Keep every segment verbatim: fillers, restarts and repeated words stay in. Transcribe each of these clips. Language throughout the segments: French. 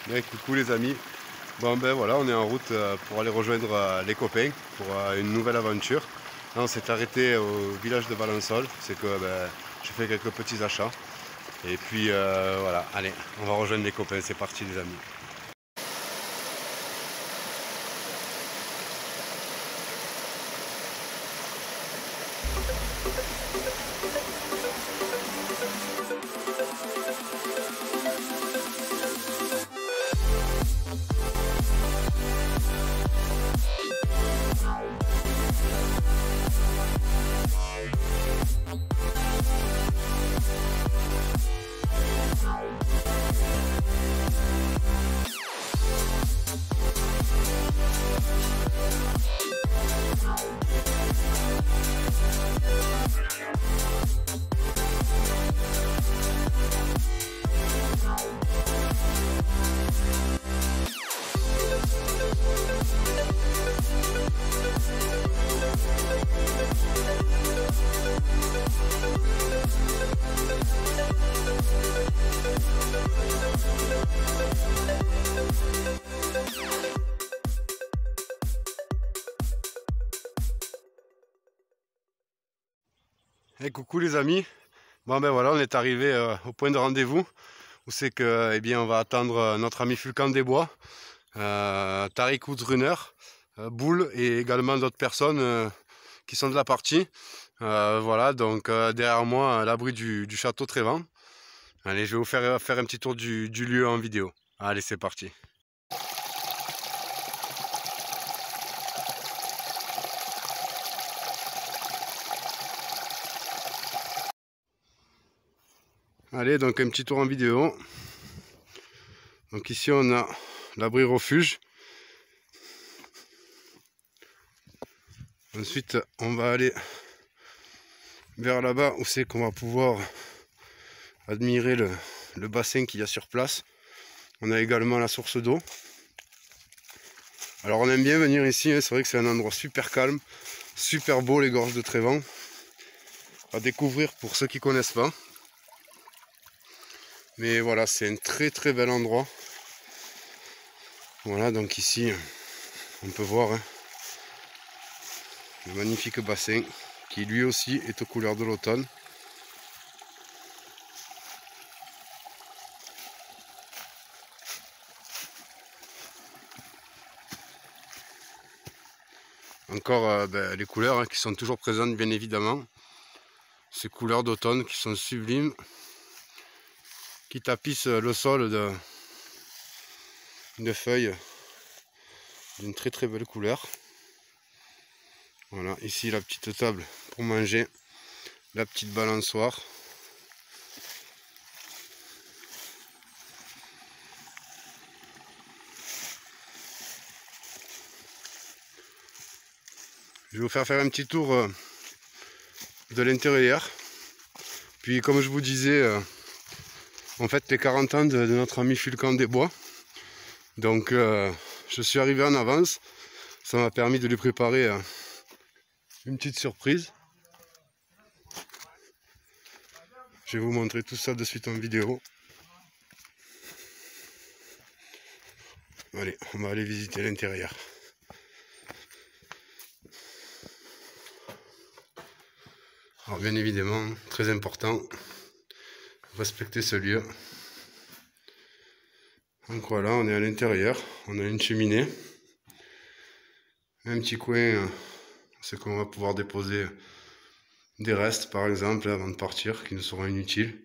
Ouais, coucou les amis. Bon ben voilà, on est en route euh, pour aller rejoindre euh, les copains pour euh, une nouvelle aventure. Là, on s'est arrêté au village de Valensole, c'est que ben, j'ai fait quelques petits achats. Et puis euh, voilà, allez, on va rejoindre les copains, c'est parti les amis. Et coucou les amis. Bon ben voilà, on est arrivé euh, au point de rendez-vous où c'est que eh bien on va attendre euh, notre ami Fulcan des Bois, euh, Tariq Outrunner, euh, Boule et également d'autres personnes euh, qui sont de la partie. Euh, voilà, donc euh, derrière moi, à l'abri du, du château Trévent. Allez, je vais vous faire faire un petit tour du, du lieu en vidéo. Allez, c'est parti. Allez, donc un petit tour en vidéo. Donc ici on a l'abri refuge. Ensuite, on va aller vers là-bas où c'est qu'on va pouvoir admirer le, le bassin qu'il y a sur place. On a également la source d'eau. Alors on aime bien venir ici, hein, c'est vrai que c'est un endroit super calme, super beau les gorges de Trévent. À découvrir pour ceux qui connaissent pas. Mais voilà, c'est un très très bel endroit. Voilà, donc ici, on peut voir hein, le magnifique bassin qui lui aussi est aux couleurs de l'automne. Encore euh, ben, les couleurs hein, qui sont toujours présentes bien évidemment. Ces couleurs d'automne qui sont sublimes, qui tapissent le sol de, de feuilles d'une très très belle couleur. Voilà, ici la petite table pour manger, la petite balançoire. Je vais vous faire faire un petit tour euh, de l'intérieur. Puis comme je vous disais, euh, en fait les quarante ans de, de notre ami Fulcan des Bois. Donc euh, je suis arrivé en avance. Ça m'a permis de lui préparer euh, une petite surprise. Je vais vous montrer tout ça de suite en vidéo. Allez, on va aller visiter l'intérieur. Alors bien évidemment, très important, respecter ce lieu. Donc voilà, on est à l'intérieur, on a une cheminée, un petit coin, c'est qu'on va pouvoir déposer des restes par exemple avant de partir, qui nous seront inutiles.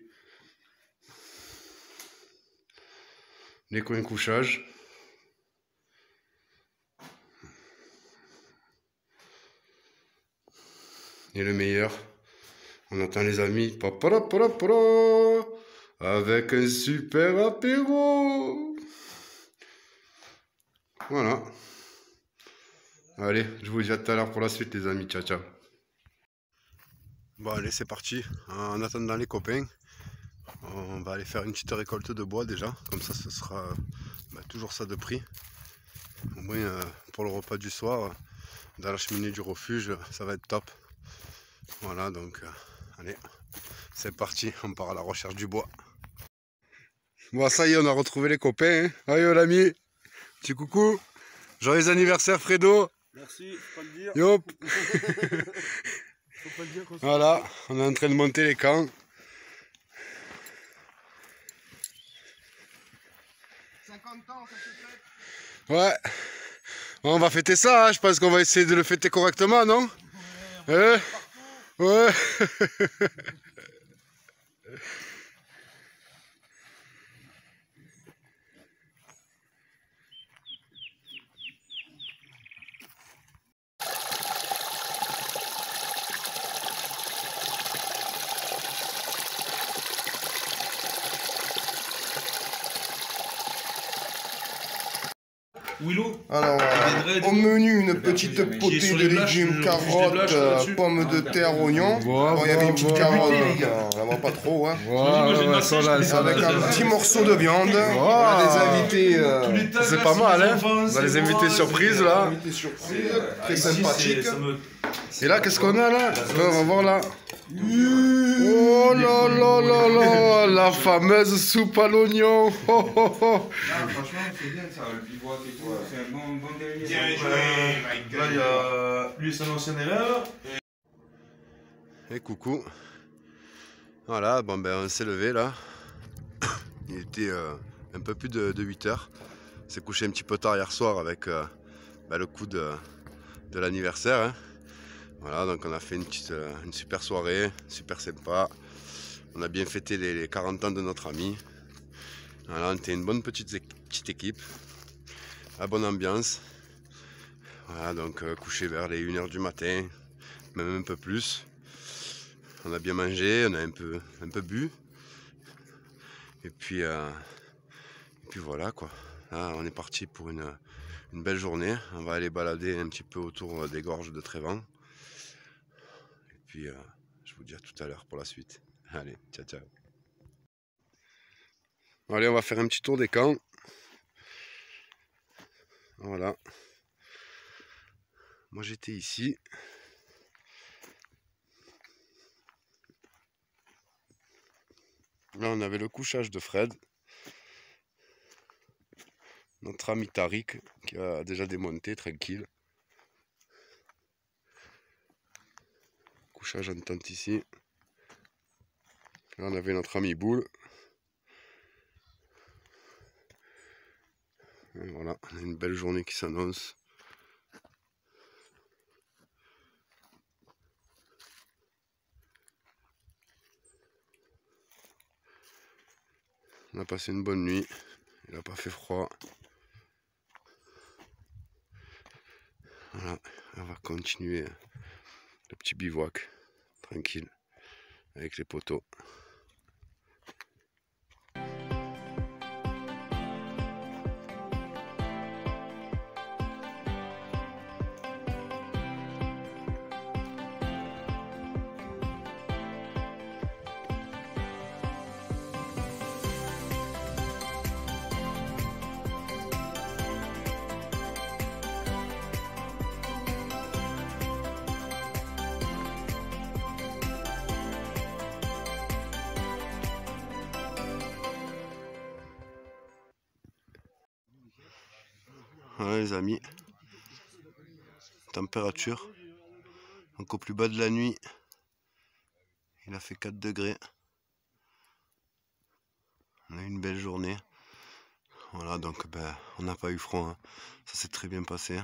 Les coins couchage. Et le meilleur, on attend les amis, paparapara, avec un super apéro. Voilà. Allez, je vous dis à tout à l'heure pour la suite les amis, ciao ciao. Bon allez c'est parti, en attendant les copains, on va aller faire une petite récolte de bois déjà, comme ça ce sera bah, toujours ça de prix. Au moins euh, pour le repas du soir, dans la cheminée du refuge, ça va être top. Voilà donc, euh, allez, c'est parti, on part à la recherche du bois. Bon, ça y est, on a retrouvé les copains. Hein. Allez, l'ami. Petit coucou. Joyeux anniversaire, Fredo. Merci, faut pas le dire. Yop. Faut pas le dire qu'on se Voilà, on est en train de monter les camps. cinquante ans, ça se fait. Ouais. On va fêter ça, hein. Je pense qu'on va essayer de le fêter correctement, non? Ouais. Ouais. Willow. Alors, euh, au menu, une petite potée de légumes, carottes, euh, pommes de terre, oignons. Wow, Bon, il y avait une petite wow, carotte, wow. les gars. on la voit pas trop, hein. Wow, ça, là, ça, Avec là, un ça. petit morceau de viande. On a des invités, euh, C'est pas mal, hein? On a les invités surprises, là. invités surprises, très sympathiques. Et là, qu'est-ce qu'on a, là? On va voir, là. Oh là là là là, la fameuse soupe à l'oignon. Oh, oh, oh. Ah, franchement, c'est bien ça, le bivouac et tout. C'est un bon, bon délire. Bien Ouais. joué, Là, il y a lui, c'est un ancien élève. Et coucou. Voilà, bon ben on s'est levé là. Il était euh, un peu plus de, de huit heures. On s'est couché un petit peu tard hier soir avec euh, ben, le coup de, de l'anniversaire. Hein. Voilà, donc on a fait une, petite, euh, une super soirée, super sympa. On a bien fêté les, les quarante ans de notre ami. Voilà, on était une bonne petite, petite équipe. La bonne ambiance. Voilà, donc euh, couché vers les une heure du matin, même un peu plus. On a bien mangé, on a un peu, un peu bu. Et puis, euh, et puis voilà quoi. Là, on est parti pour une, une belle journée. On va aller balader un petit peu autour des gorges de Trévent. Et puis, euh, je vous dis à tout à l'heure pour la suite. Allez, ciao, ciao. Allez, on va faire un petit tour des camps. Voilà. Moi, j'étais ici. Là, on avait le couchage de Fred. Notre ami Tariq qui a déjà démonté, tranquille. Couchage en tente ici. Là, on avait notre ami Boule. Et voilà, on a une belle journée qui s'annonce. On a passé une bonne nuit. Il n'a pas fait froid. Voilà, on va continuer le petit bivouac, tranquille, avec les poteaux. Voilà les amis, température, donc au plus bas de la nuit, il a fait quatre degrés. On a eu une belle journée. Voilà, donc ben, on n'a pas eu froid, hein. Ça s'est très bien passé.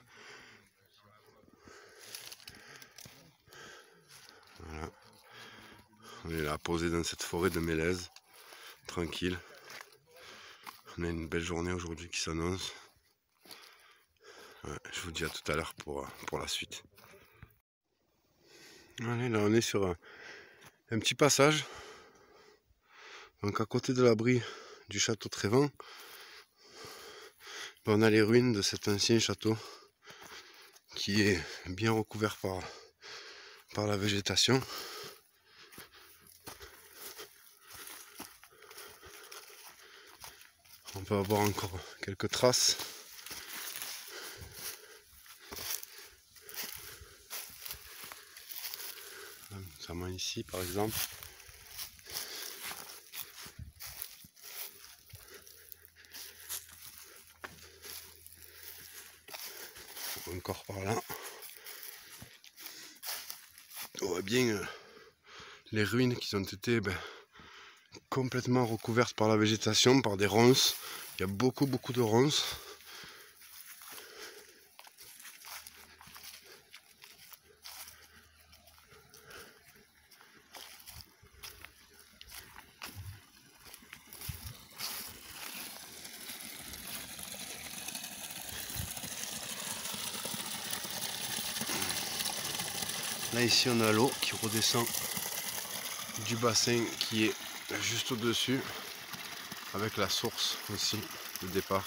Voilà. On est là posé dans cette forêt de mélèze, tranquille. On a une belle journée aujourd'hui qui s'annonce. Ouais, je vous dis à tout à l'heure pour, pour la suite. Allez, là on est sur un, un petit passage. Donc à côté de l'abri du château Trévent, ben, on a les ruines de cet ancien château qui est bien recouvert par, par la végétation. On peut avoir encore quelques traces. Notamment ici par exemple. encore par là. On voit bien euh, les ruines qui ont été ben, complètement recouvertes par la végétation, par des ronces. Il y a beaucoup beaucoup de ronces. Là ici on a l'eau qui redescend du bassin qui est juste au-dessus, avec la source aussi de départ.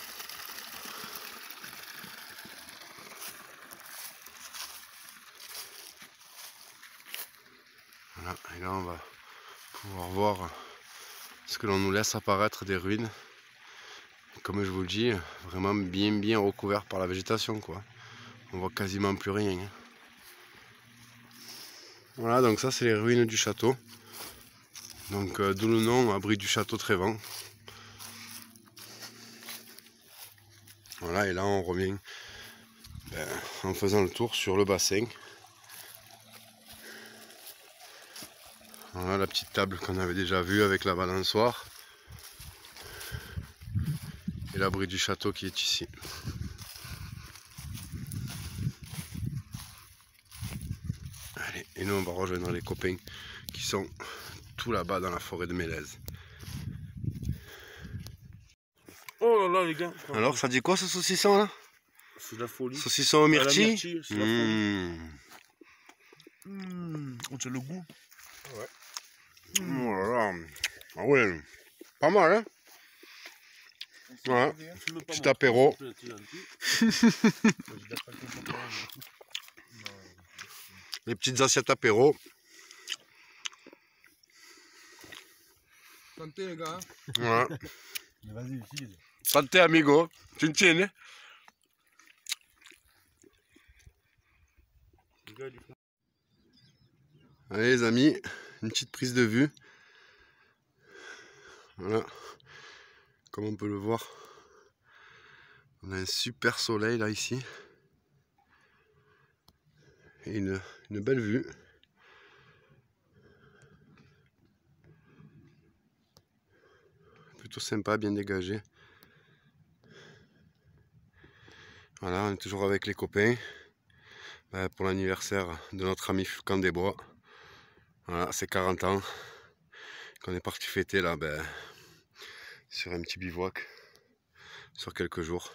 Voilà, et là on va pouvoir voir ce que l'on nous laisse apparaître des ruines. Comme je vous le dis, vraiment bien bien recouvert par la végétation quoi. On voit quasiment plus rien. Voilà, donc ça c'est les ruines du château. Donc euh, d'où le nom, abri du château Trévent. Voilà, et là on revient ben, en faisant le tour sur le bassin. Voilà la petite table qu'on avait déjà vue avec la balançoire. Et l'abri du château qui est ici. Allez, et nous on va rejoindre les copains qui sont tout là-bas dans la forêt de Mélèze. Oh là là les gars. Alors ça dit quoi ce saucisson là? C'est de la folie. Saucisson au myrtille, myrtille, c'est de la folie. mmh. Mmh, on tient le goût. Ouais. Mmh. Oh là là. Ah ouais, pas mal hein. Ouais. Petit apéro. Les petites assiettes apéro. Santé les gars. Ouais. Vas-y, utilise. Santé amigo. Tu tiens hein? Allez les amis, une petite prise de vue. Voilà. Comme on peut le voir, on a un super soleil là ici. Et une, une belle vue. Plutôt sympa, bien dégagé. Voilà, on est toujours avec les copains ben, pour l'anniversaire de notre ami Fulcan des Bois. Voilà, c'est quarante ans qu'on est parti fêter là ben, sur un petit bivouac sur quelques jours.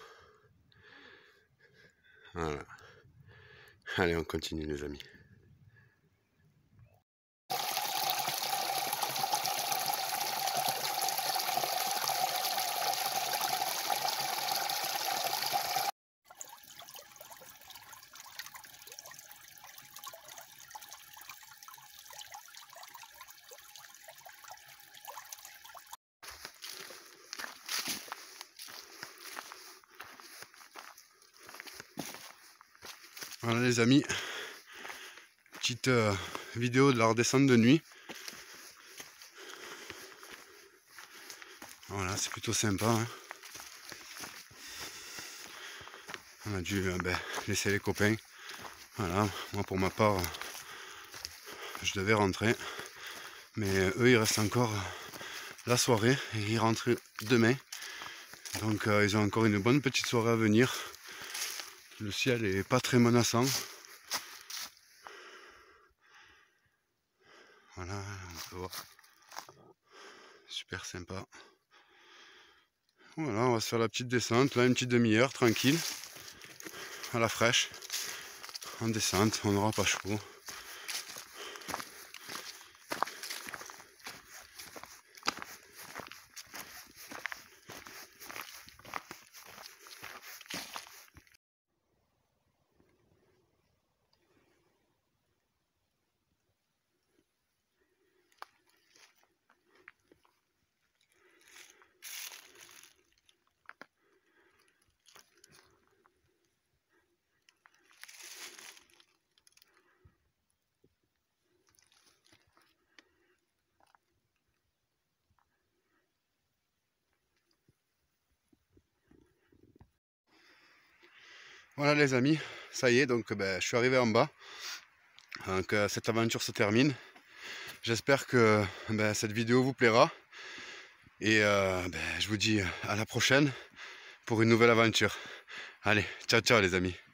Voilà. Allez, on continue les amis. Voilà les amis, petite euh, vidéo de la redescente de nuit. Voilà, c'est plutôt sympa. Hein. On a dû euh, ben, laisser les copains. Voilà, moi pour ma part, je devais rentrer. Mais euh, eux, ils restent encore la soirée et ils rentrent demain. Donc euh, ils ont encore une bonne petite soirée à venir. Le ciel est pas très menaçant. Voilà, on peut voir. Super sympa. Voilà, on va se faire la petite descente. Là, une petite demi-heure, tranquille. À la fraîche. En descente, on n'aura pas chaud. Voilà les amis, ça y est, donc ben, je suis arrivé en bas. Donc euh, cette aventure se termine. J'espère que ben, cette vidéo vous plaira. Et euh, ben, je vous dis à la prochaine pour une nouvelle aventure. Allez, ciao ciao les amis.